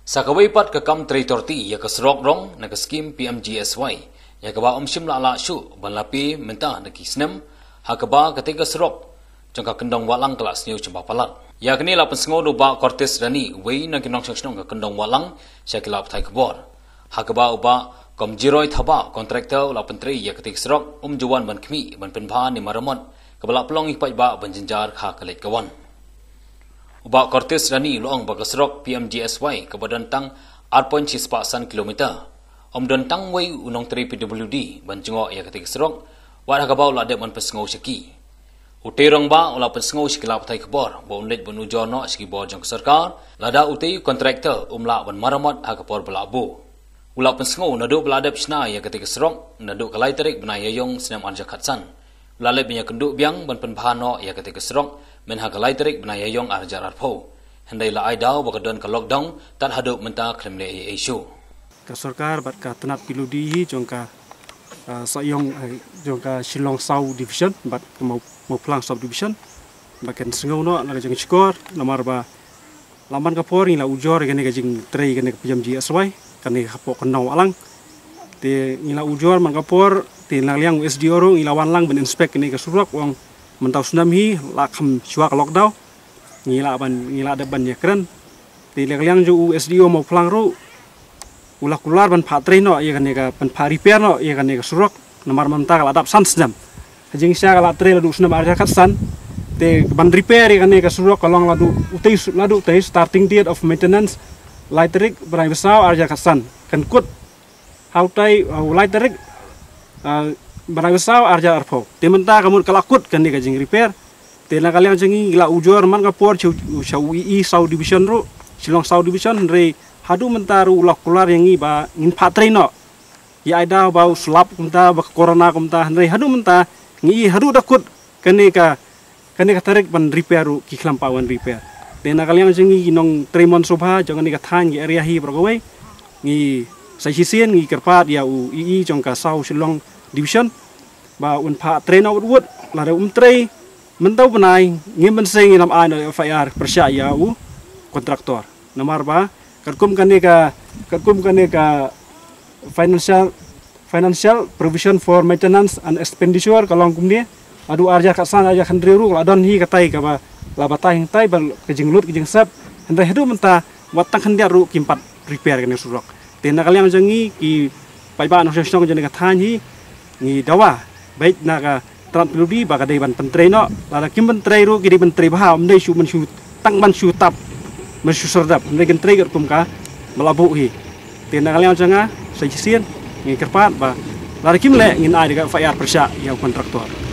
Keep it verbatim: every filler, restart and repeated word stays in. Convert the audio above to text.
Sakawai pat ke kam teritorti ya ke surok rong na ke skim P M G S Y ya ke ba omsim la la shu ban lapi menta na ki snem ha ke ba ketika surok jangka kendong walang kelas new cempa palat ya kini la pensengo do ba kortes dani wei na kinong seksnong ke kendong walang sya kelap thai Khubor ha ke ba uba kom jiroi thaba kontraktor la pentri ya ketika surok um juan ban khmi ban pynbha ni maramot ke bala pelong ipai ba ban jenjar kha kelet kawan Ubak kortes dani luang bagi serok P M G S Y ke badan tang empat koma six kilometer. Om dan tang wei unong teri P W D ban jengok ya ketika serok wad hakabau la dek man pesengau seki. Utai rong ba ula pesengau sekilap thai Khubor ba unlet ban ujo no seki bo jong sorkar lada utai kontraktor umla ban maramot hakapor belabu. Ula pesengau naduk beladap sna ya ketika serok naduk kalai terik benai yayong senam anja khatsan. Lalai punya kenduk biang ban pynbha no ya ketika serok men hagalai terik benai yayong arjar arpo hendai la aidau bakadon ka lockdown tan haduk menta klemle e issue ka sorkar bat ka tanat piludi hi jongka sayong jongka Shillong South Division bat mau mau plang South Division baken sengau no la jeng skor nomor ba laman ka por la ujor gane ka jing trei gane P M G S Y kane hapo kenau alang te ngila ujor man ka por te la liang U S D orong ila wan lang ben inspect ni ka surok wong mentau senam hi la kham chua ka lockdown ngila ban ngila ada ban ya keren ti le liang ju U S D O mau plang ro ulah kular ban phatri no ya kan ka ban pha repair no ya kan ka surok nomor menta ka adap san senam jing sya ka la tre la du senam arja khat san te ban repair ya kan ka surok kalong la du utai la du tai starting date of maintenance lightrik brai besau arja khat san kan kut how tai lightrik Barang besar arja arpo. Tementa kamu kelakut kan dia kajing repair. Tena kalian jengi gila ujor man kapor chau chau I South Division ro Shillong South Division re hadu mentaru ulak kular yang i ba ngin patre no. Ya ada bau sulap kumta ba corona kumta re hadu menta ngi hadu dakut kene ka kene ka tarik ban repair ro ki klampawan repair. Tena kalian jengi nong tremon sobha jangan ni ka than gi area hi brogawai ngi sajisien ngi kerpat ya u I jongka South Shillong Division ba un pha train out wood la da um trei mentau benai ngim ben seng lam an F I R persya ya u kontraktor nomor ba kerkum kan ka kerkum kan ka financial financial provision for maintenance and expenditure kalong kum dia adu arja ka san aja khandre ru la don hi katai ka ba la batai hing tai bal kejing lut kejing sap hendai hedu menta watang khandia ru kimpat repair kan surok tena kalian jangi ki pai ba no sesong jene ka than hi ni dawa baik naga transpiludi baga dai ban pentrei no la kim pentrei ru kiri pentrei bah om dai shu men shu tang ban shu tap men shu serdap ne gen trei kum ka melabu hi tena kalian janga sajisian ni kerpat ba la kim le ngin ai ga F I R persya ya kontraktor